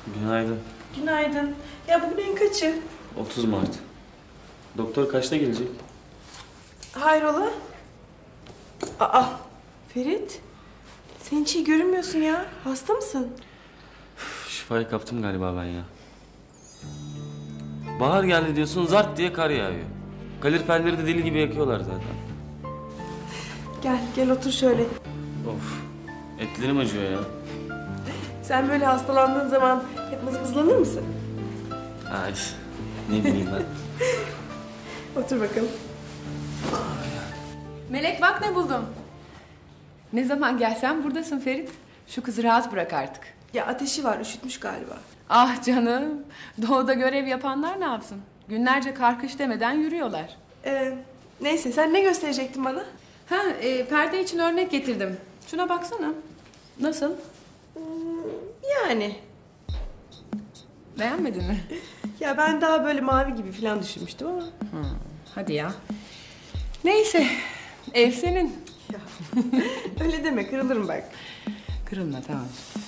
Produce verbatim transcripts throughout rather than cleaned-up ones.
Günaydın. Günaydın. Ya bugün en kaçı? otuz Mart. Doktor kaçta gelecek? Hayrola? Aa, Ferit. Sen hiç iyi görünmüyorsun ya. Hasta mısın? Şifayı kaptım galiba ben ya. Bahar geldi diyorsun, zart diye kar yağıyor. Kaloriferleri de deli gibi yakıyorlar zaten. Gel, gel otur şöyle. Of, etlerim acıyor ya. Sen böyle hastalandığın zaman hep mızmızlanır mısın? Ay, ne bileyim ben. Otur bakalım. Melek bak ne buldum. Ne zaman gelsen buradasın Ferit. Şu kızı rahat bırak artık. Ya ateşi var, üşütmüş galiba. Ah canım. Doğuda görev yapanlar ne yapsın? Günlerce karkış demeden yürüyorlar. Ee, neyse, sen ne gösterecektin bana? Ha, e, perde için örnek getirdim. Şuna baksana. Nasıl? Hmm, yani. Beğenmedin mi? Ya ben daha böyle mavi gibi falan düşünmüştüm ama. Hmm, hadi ya. Neyse. Ev senin. Ya, öyle deme, kırılırım bak. Kırılma tamam.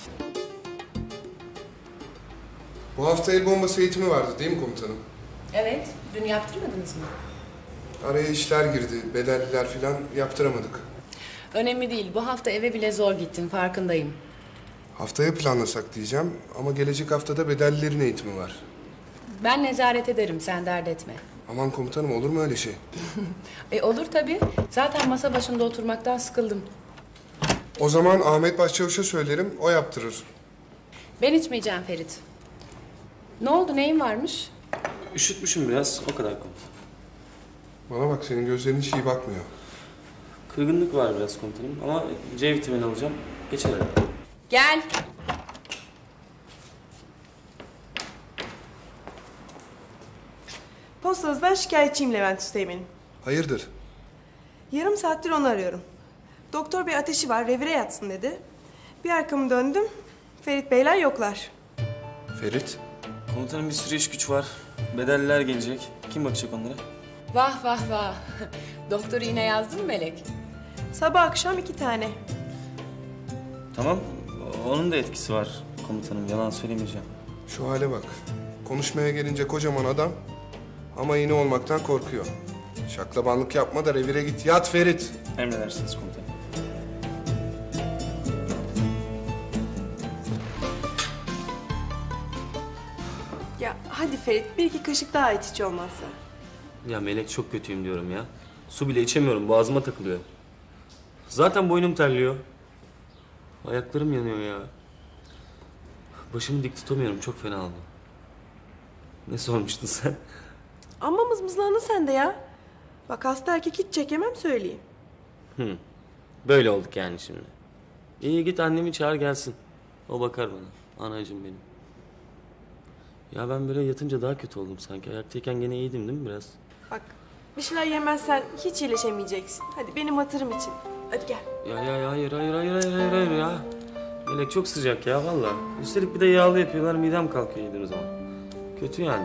Bu hafta el bombası eğitimi vardı değil mi komutanım? Evet. Dün yaptırmadınız mı? Araya işler girdi, bedelliler falan yaptıramadık. Önemli değil. Bu hafta eve bile zor gittin. Farkındayım. Haftaya planlasak diyeceğim ama gelecek haftada bedellilerin eğitimi var. Ben nezaret ederim. Sen dert etme. Aman komutanım, olur mu öyle şey? E olur tabii. Zaten masa başında oturmaktan sıkıldım. O zaman Ahmet Başçavuş'a söylerim, o yaptırır. Ben içmeyeceğim Ferit. Ne oldu? Neyin varmış? Üşütmüşüm biraz, o kadar komutan. Bana bak, senin gözlerin hiç iyi bakmıyor. Kırgınlık var biraz komutanım ama C vitamini alacağım, geçer herhalde. Gel. Postanızdan şikayetçiyim Levent Üsteğmen'in. Hayırdır? Yarım saattir onu arıyorum. Doktor bey ateşi var, revire yatsın dedi. Bir arkamı döndüm, Ferit beyler yoklar. Ferit? Komutanım bir sürü iş güç var. Bedelliler gelecek. Kim bakacak onlara? Vah vah vah. Doktoru yine yazdın mı Melek? Sabah akşam iki tane. Tamam, onun da etkisi var komutanım. Yalan söylemeyeceğim. Şu hale bak. Konuşmaya gelince kocaman adam ama iğne olmaktan korkuyor. Şaklabanlık yapma da revire git. Yat Ferit. Emredersiniz komutanım. Ya hadi Ferit, bir iki kaşık daha iç hiç olmazsa. Ya Melek, çok kötüyüm diyorum ya. Su bile içemiyorum, boğazıma takılıyor. Zaten boynum terliyor. Ayaklarım yanıyor ya. Başımı dik tutamıyorum, çok fena oldu. Ne sormuştun sen? Amma mızmızlandın sen de ya. Bak hasta erkek hiç çekemem söyleyeyim. Hı. Böyle olduk yani şimdi. İyi, git annemi çağır gelsin. O bakar bana. Anacığım benim. Ya ben böyle yatınca daha kötü oldum sanki. Ayaktayken gene iyiydim değil mi biraz? Bak bir şeyler yemezsen hiç iyileşemeyeceksin. Hadi benim hatırım için. Hadi gel. Ya ya ya hayır hayır hayır hayır hayır hayır ya. Melek çok sıcak ya vallahi. Üstelik bir de yağlı yapıyorlar, midem kalkıyor yediğim zaman. Kötü yani.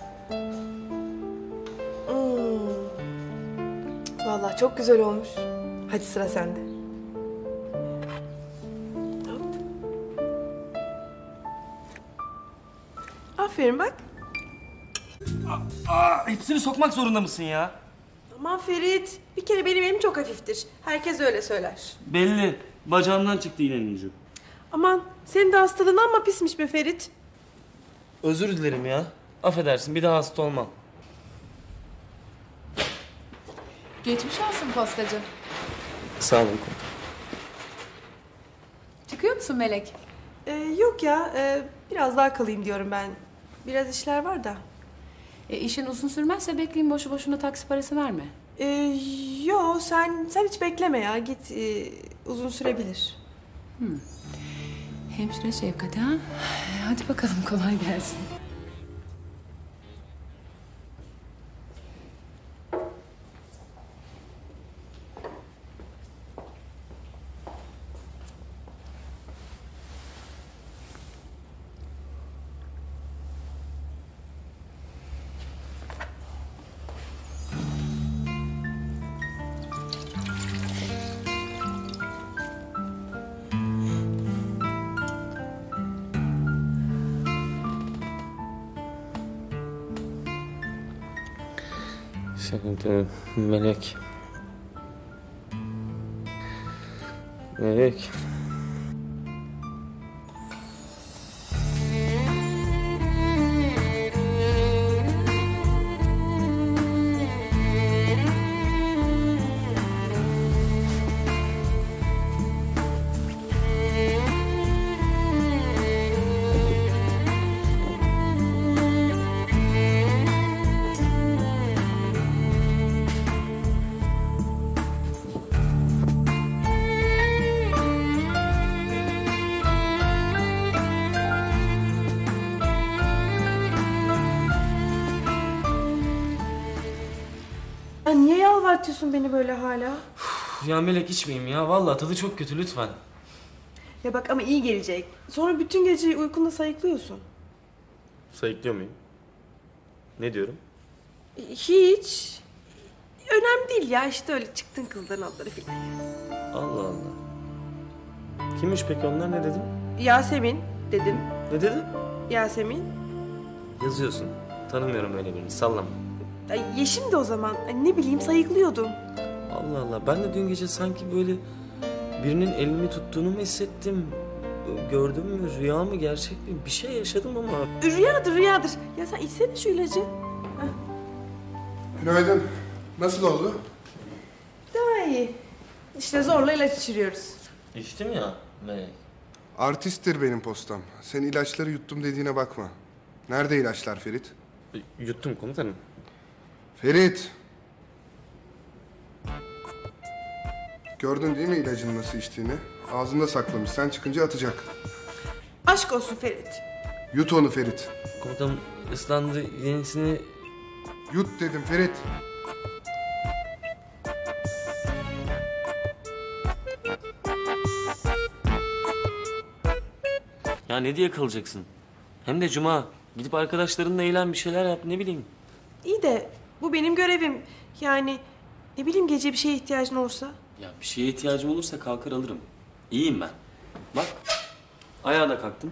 Hmm. Vallahi çok güzel olmuş. Hadi sıra sende. Hop. Aferin bak. Aa, hepsini sokmak zorunda mısın ya? Aman Ferit, bir kere benim elim çok hafiftir. Herkes öyle söyler. Belli. Bacağımdan çıktı iğnenin ucu. Aman senin de hastalığın amma pismiş be Ferit. Özür dilerim ya. Affedersin, bir daha hasta olmam. Geçmiş olsun postacı. Sağ olun komutanım. Çıkıyor musun Melek? Ee, yok ya, e, biraz daha kalayım diyorum ben. Biraz işler var da. E, işin uzun sürmezse bekleyeyim, boşu boşuna taksi parası verme. Ee, yo sen sen hiç bekleme ya, git, e, uzun sürebilir. Hemşire Şevkat ha? Hadi bakalım, kolay gelsin. Sıkıntı Melek. Melek. Ya niye yalvartıyorsun beni böyle hala? Ya Melek içmeyeyim ya. Vallahi tadı çok kötü lütfen. Ya bak ama iyi gelecek. Sonra bütün geceyi uykunda sayıklıyorsun. Sayıklıyor muyum? Ne diyorum? Hiç. Önemli değil ya, işte öyle çıktın kızların adları filan. Allah Allah. Kimmiş peki onlar, ne dedim? Yasemin dedim. Ne dedim? Yasemin. Yazıyorsun. Tanımıyorum öyle birini. Sallama. Ay Yeşim de o zaman. Ay ne bileyim sayıklıyordum. Allah Allah. Ben de dün gece sanki böyle birinin elimi tuttuğunu mu hissettim? Gördüm mü? Rüya mı? Gerçek mi? Bir şey yaşadım ama. Rüyadır rüyadır. Ya sen içsene şu ilacı. Günaydın. Nasıl oldu? Daha iyi. İşte zorla ilaç içiriyoruz. İçtim ya Melek. Artisttir benim postam. Sen ilaçları yuttum dediğine bakma. Nerede ilaçlar Ferit? Yuttum komutanım. Ferit! Gördün değil mi ilacın nasıl içtiğini? Ağzında saklamış. Sen çıkınca atacak. Aşk olsun Ferit. Yut onu Ferit. Komutanım ıslandı, yenisini... Yut dedim Ferit. Ya ne diye kalacaksın? Hem de cuma. Gidip arkadaşlarınla eğlen, bir şeyler yap, ne bileyim. İyi de bu benim görevim. Yani ne bileyim gece bir şeye ihtiyacın olursa. Ya bir şeye ihtiyacım olursa kalkar alırım. İyiyim ben. Bak. Ayağa da kalktım.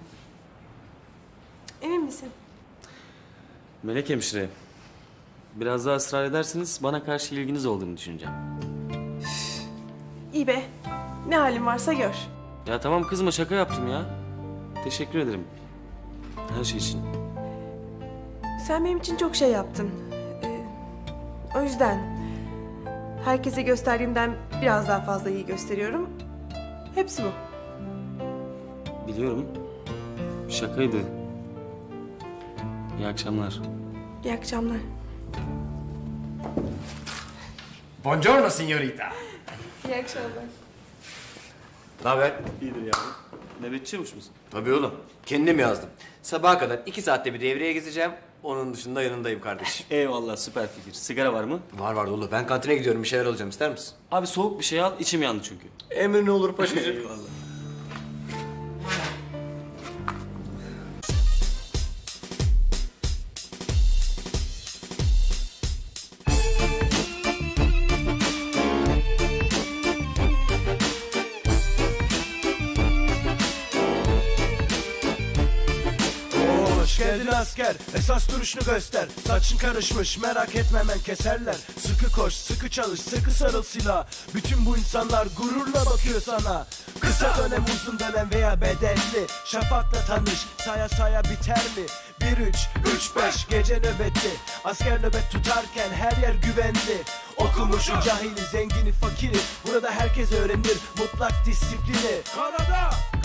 Emin misin? Melek hemşire. Biraz daha ısrar ederseniz bana karşı ilginiz olduğunu düşüneceğim. İyi be. Ne halin varsa gör. Ya tamam kızma, şaka yaptım ya. Teşekkür ederim. Her şey için. Sen benim için çok şey yaptın. Ee, o yüzden herkese gösterdiğimden biraz daha fazla iyi gösteriyorum. Hepsi bu. Biliyorum. Şakaydı. İyi akşamlar. İyi akşamlar. Buongiorno signorita. İyi akşamlar. Ne haber? İyidir ya. Nöbetçi çavuş musun? Tabii oğlum. Kendim yazdım. Sabaha kadar iki saatte bir devreye gezeceğim. Onun dışında yanındayım kardeşim. Eyvallah, süper fikir. Sigara var mı? Var var dolu. Ben kantine gidiyorum. Bir şeyler alacağım. İster misin? Abi soğuk bir şey al, içim yandı çünkü. Emrin olur paşacığım. Eyvallah. Hoş geldin asker, esas duruşunu göster. Saçın karışmış, merak etme hemen keserler. Sıkı koş, sıkı çalış, sıkı sarıl silah. Bütün bu insanlar gururla bakıyor sana. Kısa dönem, uzun dönem veya bedelli. Şafakla tanış, saya saya biter mi? Bir üç, üç beş gece nöbetli. Asker nöbet tutarken her yer güvenli. Okumuşu, cahili, zengini, fakiri. Burada herkes öğrenir mutlak disiplini. Karada